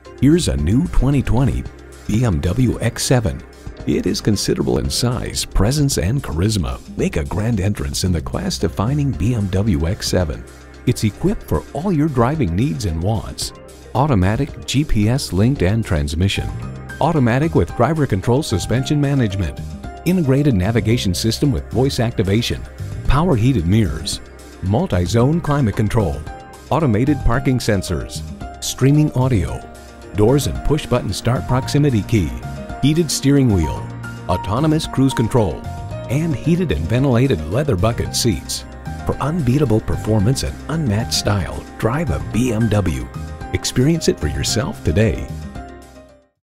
Here's a new 2020 BMW X7. It is considerable in size, presence, and charisma. Make a grand entrance in the class-defining BMW X7. It's equipped for all your driving needs and wants. Automatic, GPS-linked and transmission. Automatic with driver control suspension management. Integrated navigation system with voice activation. Power heated mirrors. Multi-zone climate control. Automated parking sensors. Streaming audio. Doors and push-button start proximity key. Heated steering wheel. Autonomous cruise control. And heated and ventilated leather bucket seats. For unbeatable performance and unmatched style, drive a BMW. Experience it for yourself today.